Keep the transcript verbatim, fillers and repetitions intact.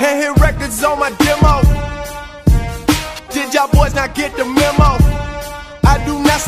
Can't hit records on my demo. Did y'all boys not get the memo? I do not